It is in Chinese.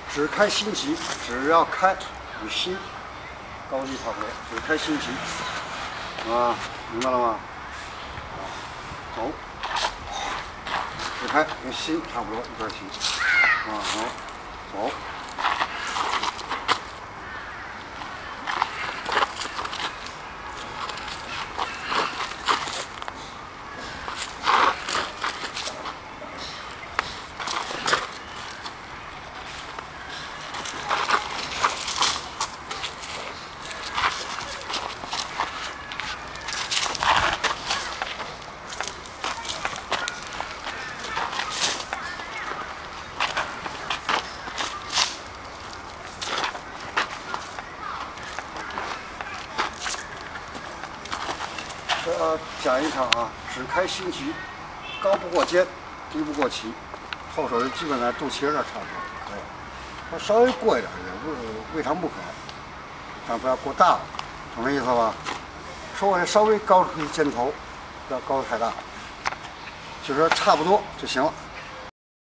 只开心级，只要开与心高低差不多，只开心级啊，明白了吗？走，只开跟心差不多一边提啊，好，走。 讲一场啊，只开心旗，高不过肩，低不过旗，后手基本在肚脐这差不多可以。它稍微过一点也未尝不可，但不要过大了，懂这意思吧？说我稍微高出肩头，不要高得太大，就说差不多就行了。